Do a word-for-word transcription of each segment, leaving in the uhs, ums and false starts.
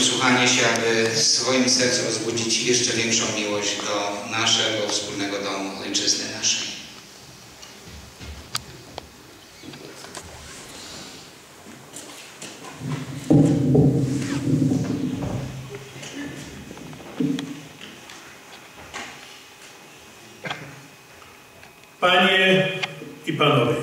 przysłuchanie się, aby w swoim sercu wzbudzić jeszcze większą miłość do naszego wspólnego domu, ojczyzny naszej. Panie i Panowie,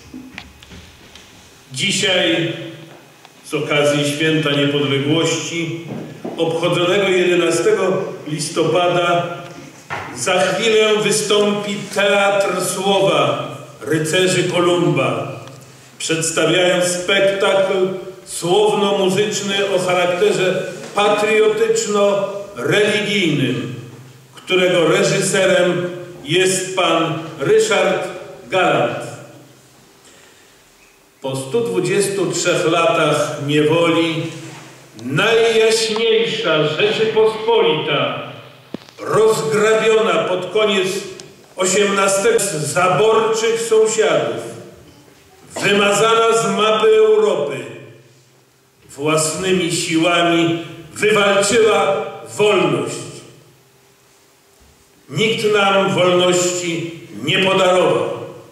dzisiaj z okazji Święta Niepodległości obchodzonego jedenastego listopada za chwilę wystąpi Teatr Słowa Rycerzy Kolumba, przedstawiając spektakl słowno-muzyczny o charakterze patriotyczno-religijnym, którego reżyserem jest pan Ryszard Galant. Po stu dwudziestu trzech latach niewoli najjaśniejsza Rzeczypospolita, rozgrabiona pod koniec osiemnastego z zaborczych sąsiadów, wymazana z mapy Europy, własnymi siłami wywalczyła wolność. Nikt nam wolności nie podarował.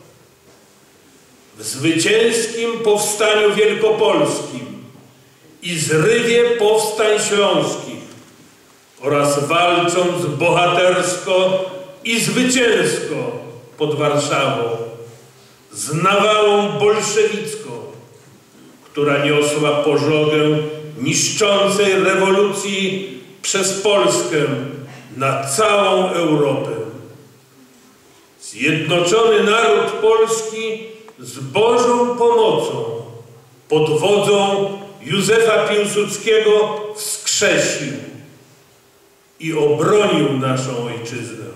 W zwycięskim powstaniu wielkopolskim i zrywie powstań śląskich oraz walcząc bohatersko i zwycięsko pod Warszawą z nawałą bolszewicką, która niosła pożogę niszczącej rewolucji przez Polskę na całą Europę. Zjednoczony naród polski z Bożą pomocą pod wodzą Józefa Piłsudskiego wskrzesił i obronił naszą ojczyznę.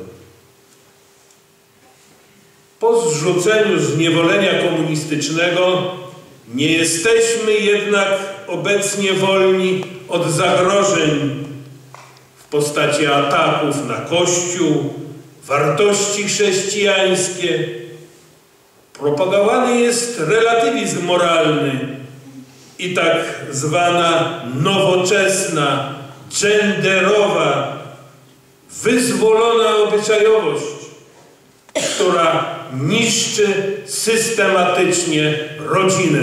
Po zrzuceniu zniewolenia komunistycznego nie jesteśmy jednak obecnie wolni od zagrożeń w postaci ataków na Kościół, wartości chrześcijańskie. Propagowany jest relatywizm moralny i tak zwana nowoczesna, genderowa, wyzwolona obyczajowość, która niszczy systematycznie rodzinę.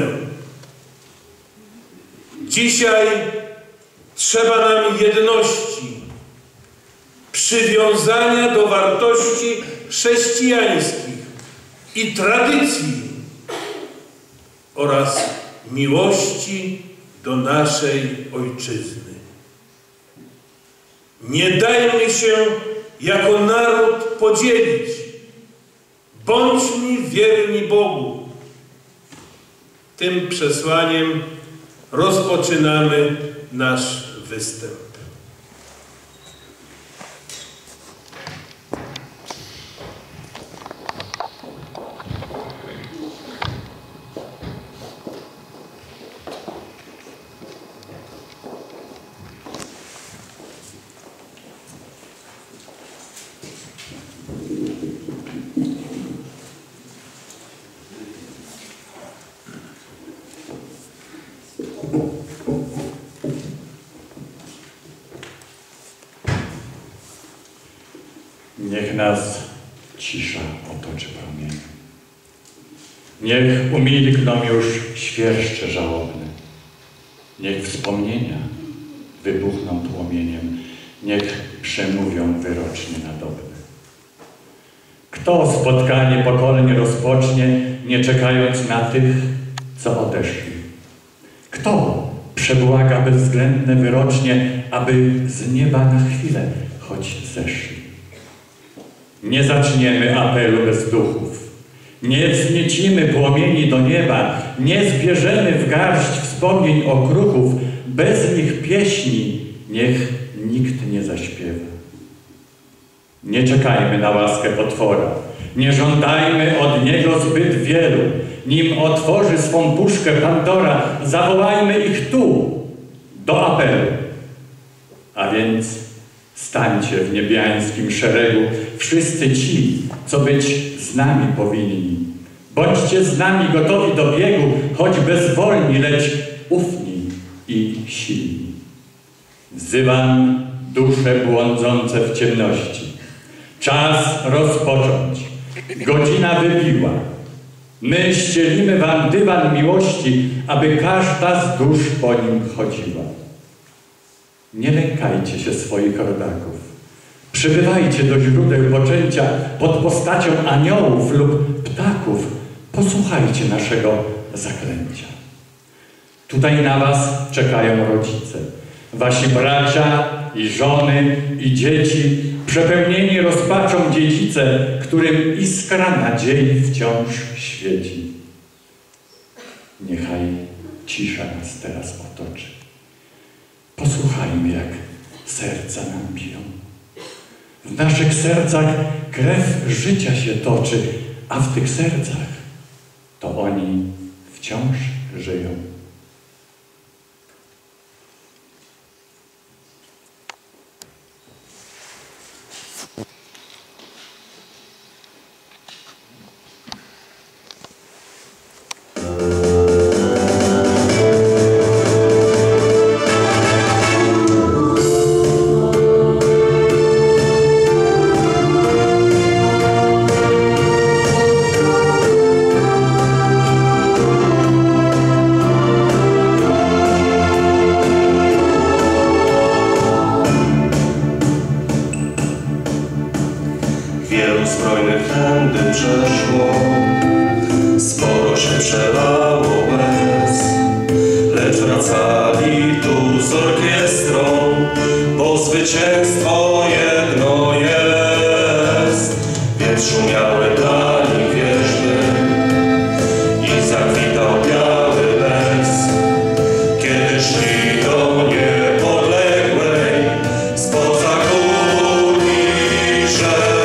Dzisiaj trzeba nam jedności, przywiązania do wartości chrześcijańskich i tradycji oraz miłości do naszej ojczyzny. Nie dajmy się jako naród podzielić. Bądźmy wierni Bogu. Tym przesłaniem rozpoczynamy nasz występ. Niech nas cisza otoczy promieniem. Niech umilkną już świerszcze żałobne. Niech wspomnienia wybuchną płomieniem. Niech przemówią wyrocznie nadobne. Kto spotkanie pokoleń rozpocznie, nie czekając na tych, co odeszli? Kto przebłaga bezwzględne wyrocznie, aby z nieba na chwilę choć zeszli? Nie zaczniemy apelu bez duchów, nie wzniecimy płomieni do nieba, nie zbierzemy w garść wspomnień okruchów, bez nich pieśni niech nikt nie zaśpiewa. Nie czekajmy na łaskę potwora, nie żądajmy od niego zbyt wielu, nim otworzy swą puszkę Pandora, zawołajmy ich tu, do apelu. A więc stańcie w niebiańskim szeregu wszyscy ci, co być z nami powinni. Bądźcie z nami gotowi do biegu, choć bezwolni, lecz ufni i silni. Wzywam dusze błądzące w ciemności. Czas rozpocząć. Godzina wybiła. My ścielimy wam dywan miłości, aby każda z dusz po nim chodziła. Nie lękajcie się swoich rodaków. Przybywajcie do źródeł poczęcia pod postacią aniołów lub ptaków. Posłuchajcie naszego zaklęcia. Tutaj na was czekają rodzice, wasi bracia i żony i dzieci, przepełnieni rozpaczą dziedzice, którym iskra nadziei wciąż świeci. Niechaj cisza nas teraz otoczy. Posłuchajmy, jak serca nam biją. W naszych sercach krew życia się toczy, a w tych sercach to oni wciąż żyją. Wielu zbrojnych tędy przeszło, sporo się przelało łez, lecz wracali tu z orkiestrą, bo zwycięstwo jedno jest. Więc szumiały dla nich wierzby i zakwitał biały les, kiedy szli do niepodległej spoza gór i rzek.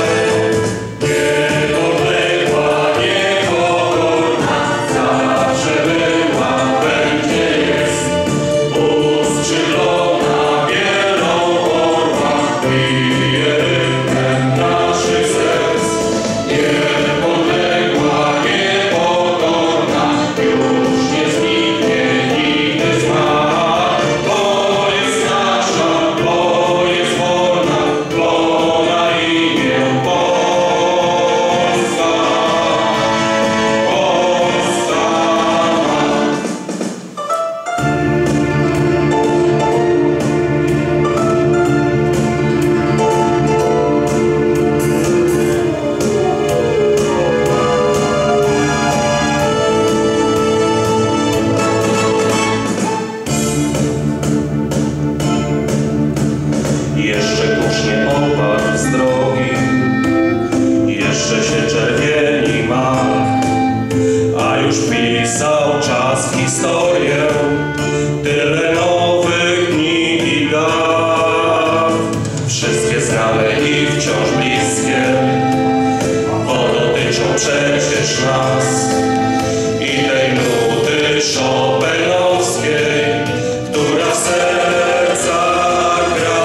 Jeszcze kurz nie opadł z drogi, jeszcze się czerwieni mak, a już pisał czas historię, tyle nowych dni i dat. Wszystkie znane i wciąż bliskie, bo dotyczą przecież nas i tej nuty szopenowskiej, która w sercach gra.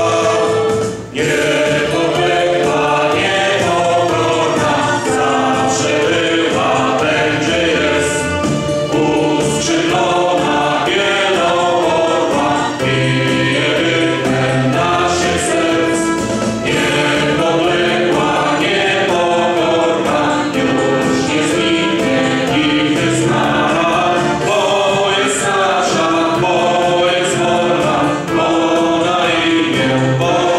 Niepodległa, niepokorna, zawsze była, będzie jest, uskrzydlona bielą orła, bije rytmem naszych serc. Niepodległa, niepokorna, już nie zniknie nigdy z nas, bo jest nasza, bo jest wolna, bo na imię Polska.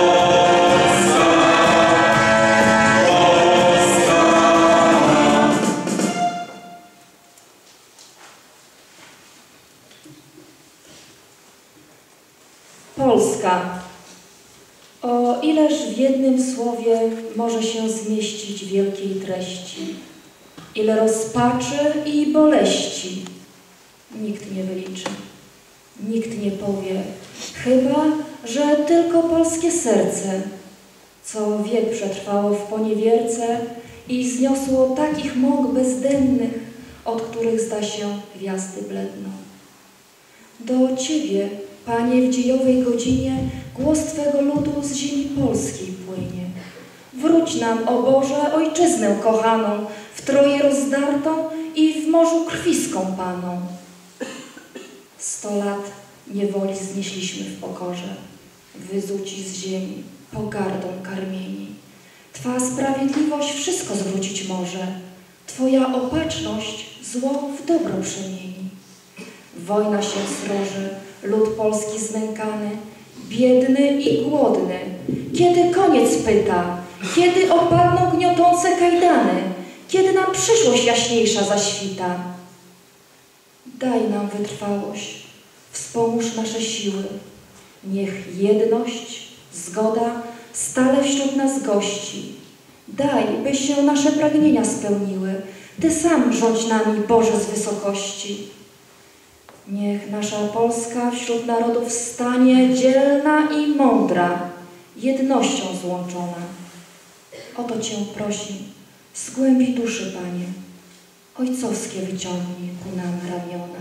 Polska. O ileż w jednym słowie może się zmieścić wielkiej treści, ile rozpaczy i boleści. Nikt nie wyliczy, nikt nie powie, chyba że tylko polskie serce, co wiek przetrwało w poniewierce i zniosło takich mąk bezdennych, od których zda się gwiazdy bledną. Do Ciebie, Panie, w dziejowej godzinie głos Twego ludu z ziemi polskiej płynie. Wróć nam, o Boże, ojczyznę kochaną, w troje rozdartą i w morzu krwi skąpaną. Sto lat niewoli znieśliśmy w pokorze, wyzuci z ziemi, pogardą karmieni. Twa sprawiedliwość wszystko zwrócić może, Twoja opatrzność zło w dobro przemieni. Wojna się sroży, lud polski znękany, biedny i głodny. Kiedy koniec pyta, kiedy opadną gniotące kajdany, kiedy nam przyszłość jaśniejsza zaświta. Daj nam wytrwałość, wspomóż nasze siły. Niech jedność, zgoda stale wśród nas gości. Daj, by się nasze pragnienia spełniły. Ty sam rządź nami, Boże, z wysokości. Niech nasza Polska wśród narodów stanie dzielna i mądra, jednością złączona. O to Cię prosi, z głębi duszy, Panie, ojcowskie wyciągnij ku nam ramiona.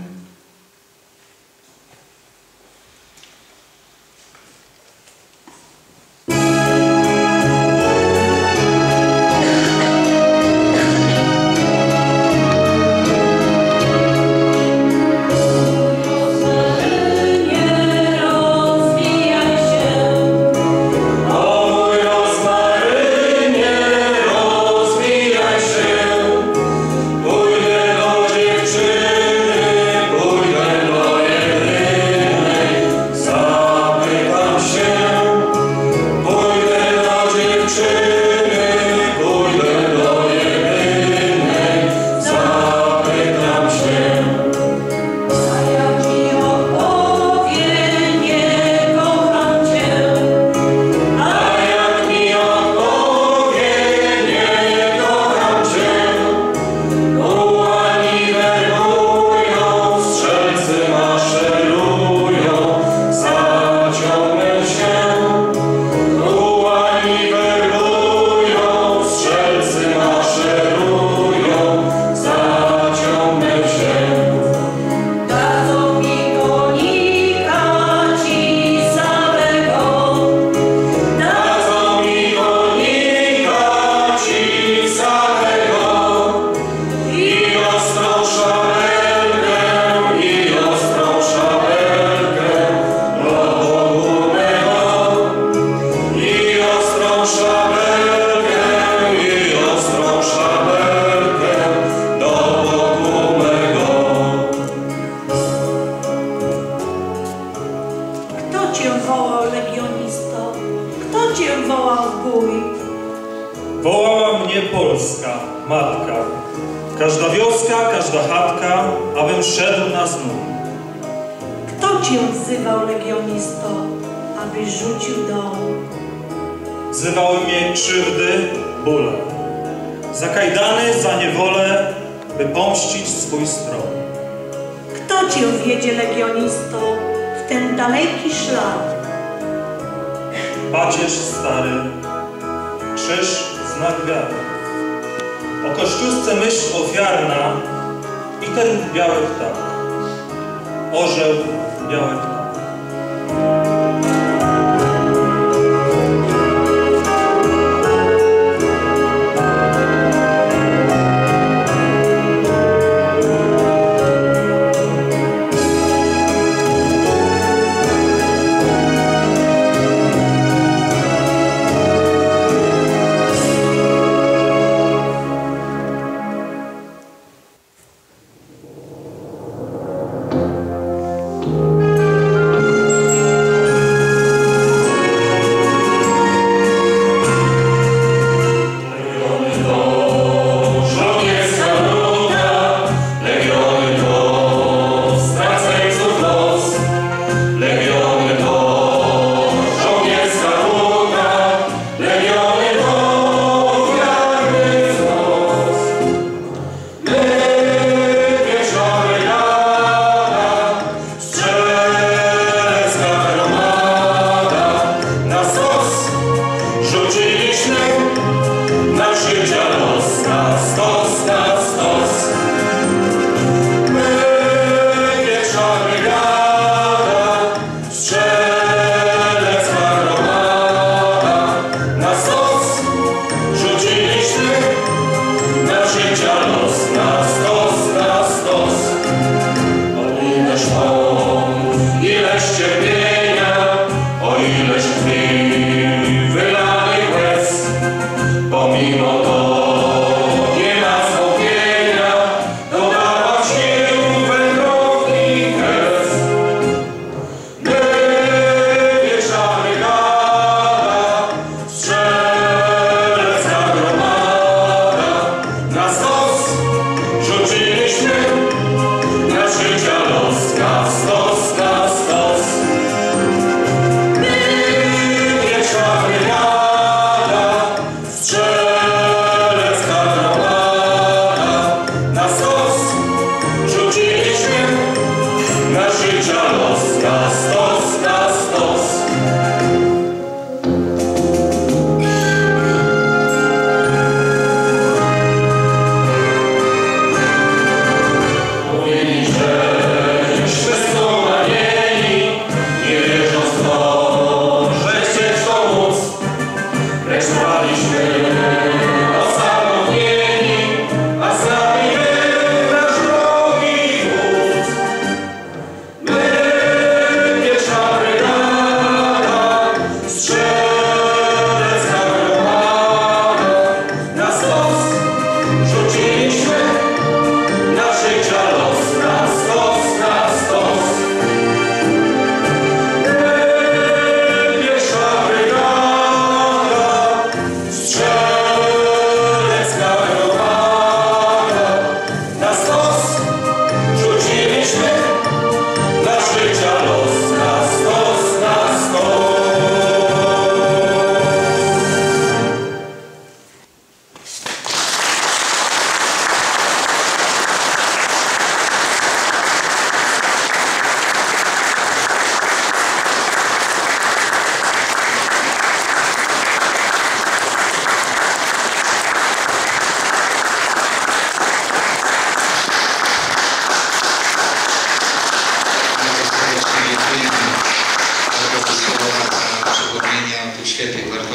Wołała mnie Polska, matka, każda wioska, każda chatka, abym szedł na znów. Kto cię wzywał, legionisto, abyś rzucił dom? Wzywały mnie krzywdy, bóle, za kajdany, za niewolę, by pomścić swój stron. Kto cię wiedzie, legionisto, w ten daleki szlak? Pacierz stary, krzyż znak wiary. O Kościuszce myśl ofiarna i ten biały ptak, orzeł biały ptak.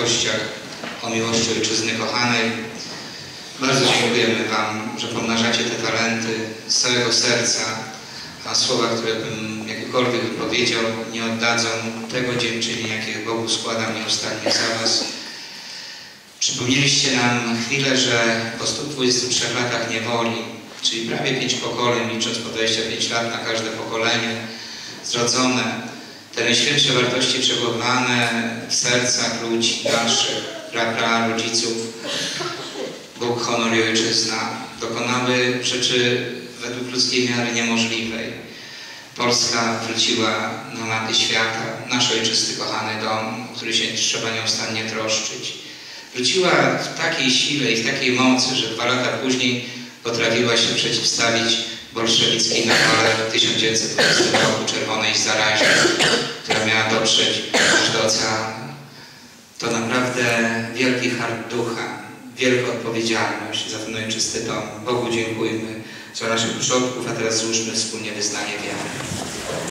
wartościach, o miłości ojczyzny kochanej. Bardzo dziękujemy Wam, że pomnażacie te talenty z całego serca, a słowa, które bym jakiekolwiek wypowiedział, nie oddadzą tego dziękczynienia, jakie Bogu składam nieustannie za Was. Przypomnieliście nam chwilę, że po stu dwudziestu trzech latach niewoli, czyli prawie pięć pokoleń, licząc po dwadzieścia pięć lat na każde pokolenie, zrodzone, te najświętsze wartości przechowywane w sercach ludzi naszych, pra, pra rodziców, Bóg, honor i ojczyzna, dokonały rzeczy według ludzkiej miary niemożliwej. Polska wróciła na mapy świata, nasz ojczysty, kochany dom, o który się trzeba nieustannie troszczyć. Wróciła w takiej sile i w takiej mocy, że dwa lata później potrafiła się przeciwstawić bolszewickiej nawale w tysiąc dziewięćset dwudziestym roku, czerwonej zarazie, która miała dotrzeć aż do oceanu. To naprawdę wielki hart ducha, wielka odpowiedzialność za ten ojczysty dom. Bogu dziękujmy za naszych przodków, a teraz złóżmy wspólnie wyznanie wiary.